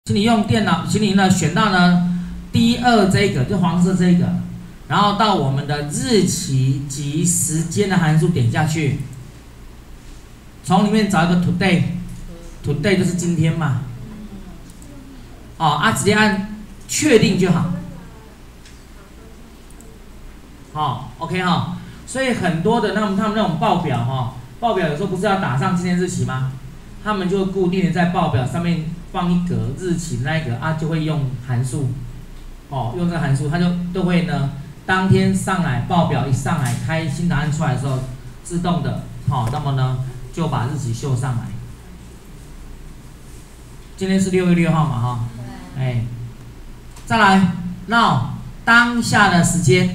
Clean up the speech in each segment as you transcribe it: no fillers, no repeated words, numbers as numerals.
请你用电脑，请你呢选到呢第二这个，就黄色这个，然后到我们的日期及时间的函数点下去，从里面找一个 today 就是今天嘛，直接按确定就好，OK 哈，所以很多的他们那种报表报表有时候不是要打上今天日期吗？他们就固定的在报表上面放一格日期那一格就会用函数，用这个函数，它就都会呢，当天上来报表一上来开新答案出来的时候，自动的那么呢就把日期秀上来。今天是6月6号嘛再来 now 当下的时间，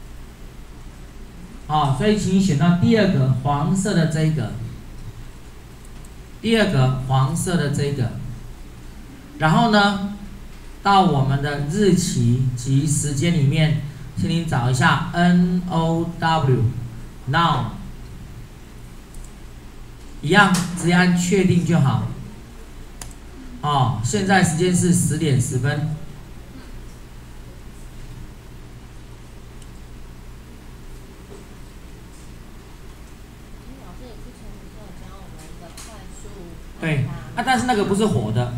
所以请你选到第二个黄色的这一个。第二个黄色的这个，然后呢，到我们的日期及时间里面，请你找一下 now， 一样直接按确定就好。现在时间是10点10分。对，但是那个不是活的，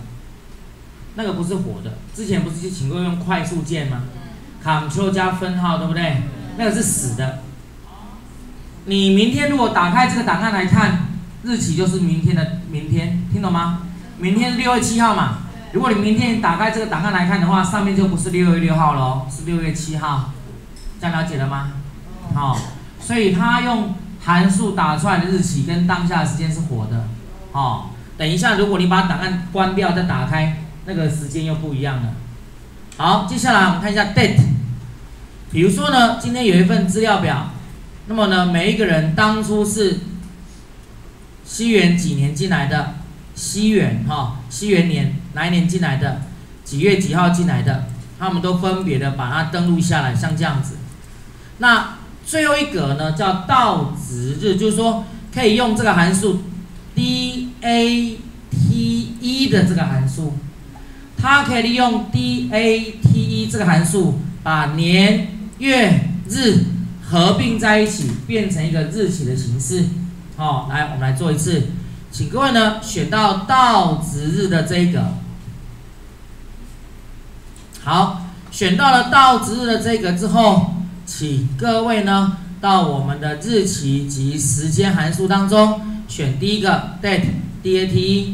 之前不是就请过用快速键吗？Ctrl 加分号，对不对？那个是死的。你明天如果打开这个档案来看，日期就是明天的明天，听懂吗？明天是6月7号嘛。如果你明天打开这个档案来看的话，上面就不是6月6号了是6月7号，这样了解了吗？所以它用函数打出来的日期跟当下的时间是活的，等一下，如果你把档案关掉再打开，那个时间又不一样了。好，接下来我们看一下 date。比如说呢，今天有一份资料表，那么呢，每一个人当初是西元几年进来的，西元年哪一年进来的，几月几号进来的，他们都分别的把它登录下来，像这样子。那最后一格呢，叫到值日，就是说可以用这个函数。DATE 的这个函数，它可以利用 DATE 这个函数把年、月、日合并在一起，变成一个日期的形式。来，我们来做一次，请各位呢选到值日的这一个。好，选到了到值日的这个之后，请各位呢到我们的日期及时间函数当中。选第一个 date，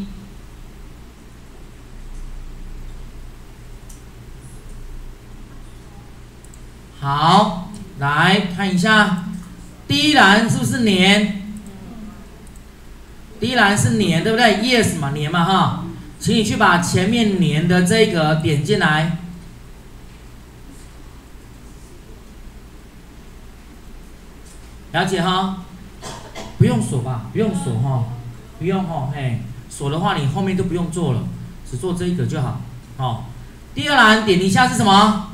好，来看一下，第一栏是不是年？第一栏是年，对不对 ？Yes 嘛，年嘛请你去把前面年的这个点进来。了解不用锁吧，不用锁不用锁的话你后面就不用做了，只做这一个就好。第二栏点一下是什么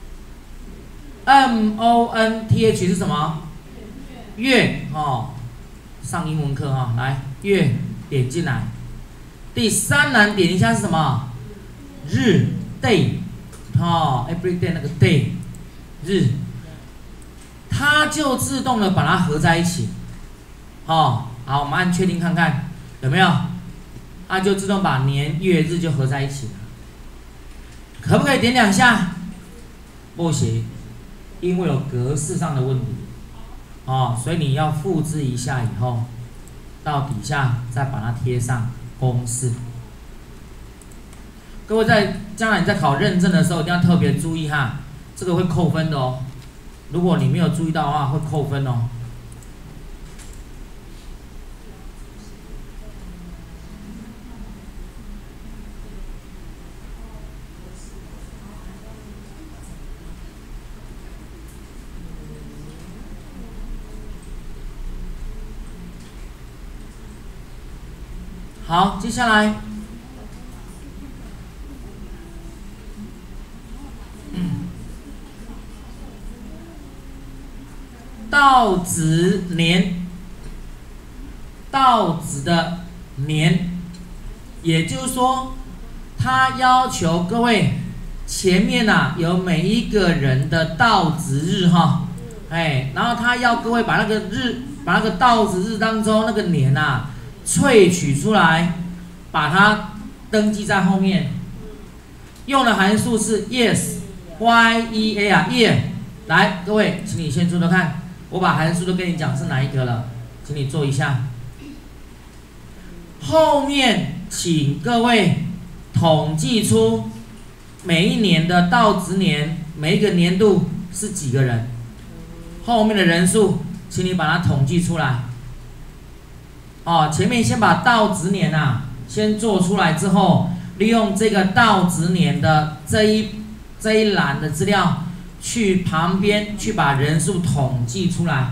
？MONTH 是什么？月上英文课来月点进来。第三栏点一下是什么？日 day，every day 那个 day 日，它就自动的把它合在一起。好，我们按确定看看有没有，它就自动把年月日就合在一起了。可不可以点2下？不行，因为有格式上的问题。所以你要复制一下以后，到底下再把它贴上公式。各位在将来你在考认证的时候，一定要特别注意这个会扣分的哦。如果你没有注意到的话，会扣分哦。好，接下来，到值年，到值的年，也就是说， 他要求各位前面有每一个人的到职日哈，然后他要各位把那个到职日当中那个年萃取出来，把它登记在后面。用的函数是 year。来，各位，请你先做做看，我把函数都跟你讲是哪一个了，请你做一下。后面请各位统计出每一年的到职年，每一个年度是几个人，后面的人数，请你把它统计出来。前面先把到职年先做出来之后，利用这个到职年的这一栏的资料，去旁边去把人数统计出来。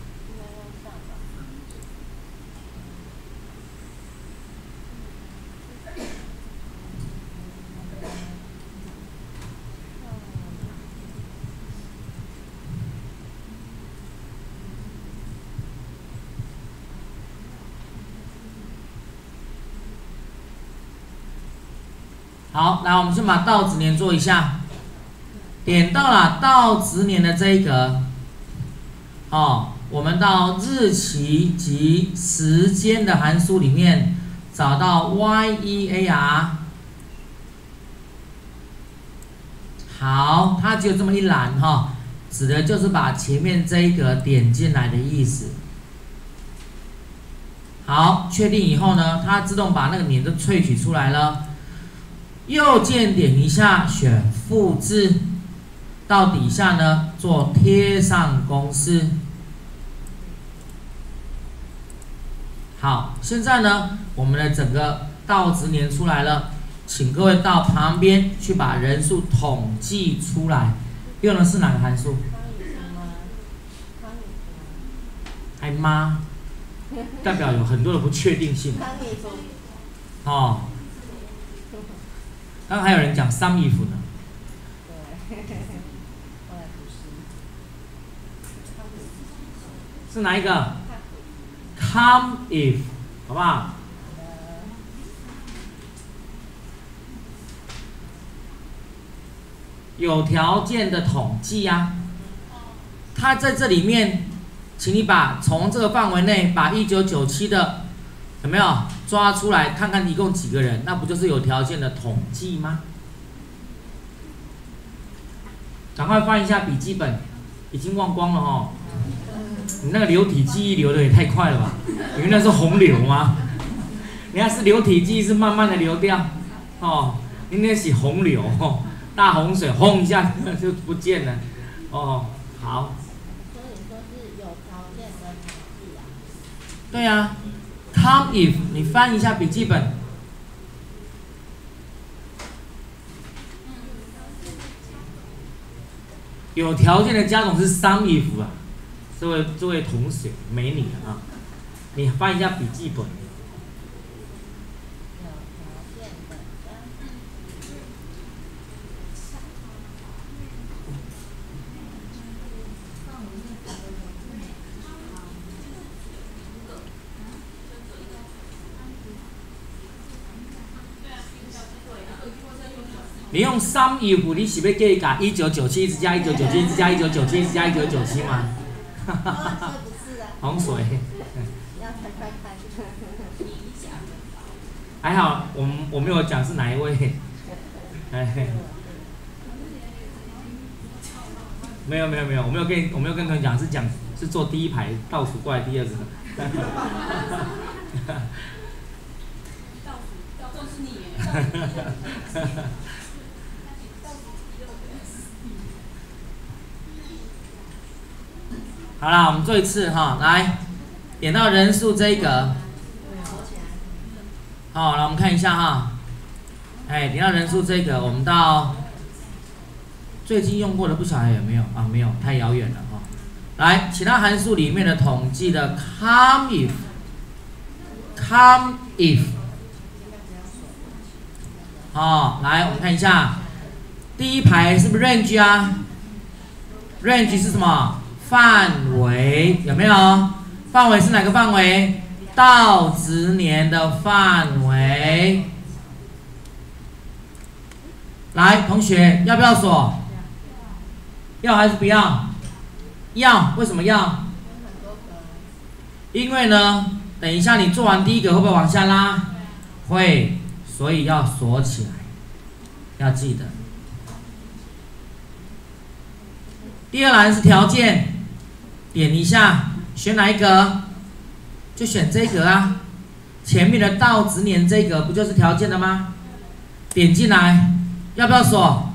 好，来，我们先把到职年做一下。点到了到职年的这一格，我们到日期及时间的函数里面找到 year。好，它只有这么一栏指的就是把前面这一格点进来的意思。好，确定以后呢，它自动把那个年都萃取出来了。右键点一下，选复制，到底下呢做贴上公式。好，现在呢，我们的整个到职年出来了，请各位到旁边去把人数统计出来。用的是哪个函数？还吗？代表有很多的不确定性。刚刚还有人讲 sum if 呢。是哪一个 ？come if， 好不好？有条件的统计它在这里面，请你从这个范围内把1997的有没有抓出来，看看一共几个人，那不就是有条件的统计吗？赶快翻一下笔记本，已经忘光了你那个流体记忆流的也太快了吧？你那是洪流吗？你要是流体记忆是慢慢的流掉，你那是洪流大洪水轰一下就不见了，好。 所以说是有条件的统计对呀，come if 你翻一下笔记本。有条件的加总是 sum if 这位同学美女你翻一下笔记本。你用 sum if 你是要给伊加1997一直加1997一直加1997一直加1997吗？洪水。 要快快看。 还好我没有讲是哪一位。没有，我没有跟同学讲是坐第一排倒数过来第二个。倒数是你耶。好啦，我们做一次来，点到人数这一格。来我们看一下点到人数这个，我们到最近用过的不晓得有没有没有，太遥远了来，其他函数里面的统计的 come if， 来我们看一下，第一排是不是 range range 是什么？范围有没有？范围是哪个范围？到职年的范围。 来，同学要不要锁？要还是不要？要，为什么要？因为呢，等一下你做完第一个会不会往下拉？会，所以要锁起来，要记得。第二栏是条件，点一下，选哪一格？就选这一格啊。前面的到值年这一格不就是条件的吗？点进来，要不要锁？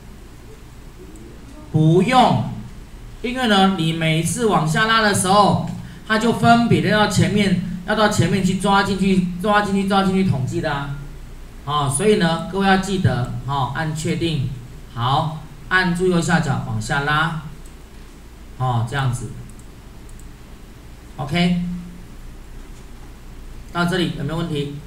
不用，因为呢，你每次往下拉的时候，它就分别的要到前面去抓进去统计的啊。所以呢，各位要记得，按确定，好，按住右下角往下拉，这样子 ，OK， 到这里有没有问题？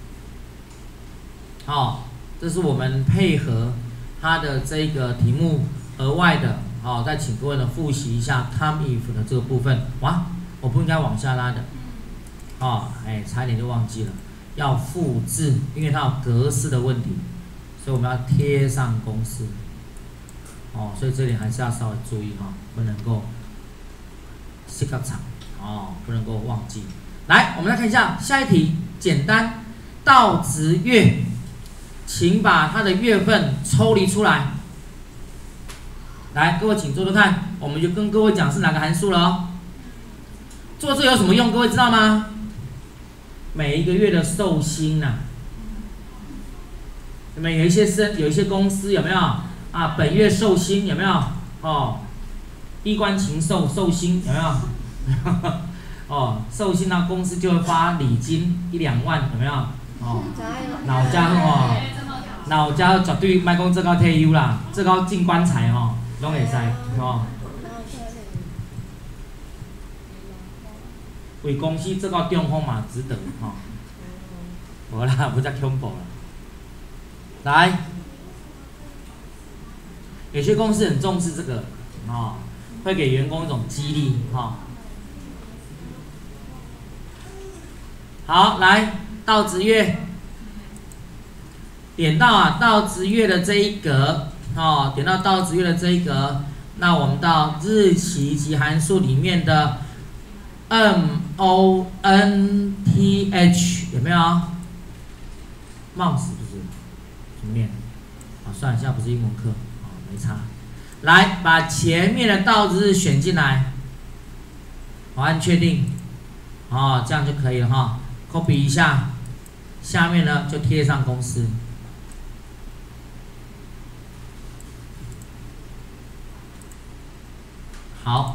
这是我们配合它的这个题目额外的，再请各位呢复习一下 come if 的这个部分。哇，我不应该往下拉的，差一点就忘记了，要复制，因为它有格式的问题，所以我们要贴上公式。所以这里还是要稍微注意不能够时间长，不能够忘记。来，我们来看一下下一题，简单，到值月，请把它的月份抽离出来。来，各位请做做看，我们就跟各位讲是哪个函数了哦。做这有什么用？各位知道吗？每一个月的寿星有没有？有一些公司有没有本月寿星有没有？衣冠禽兽寿星有没有？寿星那公司就会发礼金1、2万有没有？老家绝对莫讲这个退休啦，这个进棺材拢会使为公司这个中风嘛值得无啦，不再恐怖了。来，有些公司很重视这个会给员工一种激励好，来到值月，点到到值月的这一格点到到值月的这一格，那我们到日期及函数里面的 month 有没有 ？month 不是怎么念？算了，现在不是英文课没差。来，把前面的到值日选进来，按确定，这样就可以了copy 一下，下面呢就贴上公式。好，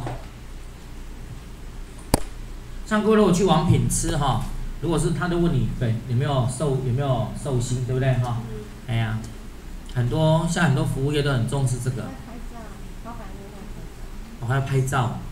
像各位如果去王品吃如果是他都问你有没有寿星，对不对哎呀，很多服务业都很重视这个。还要拍照。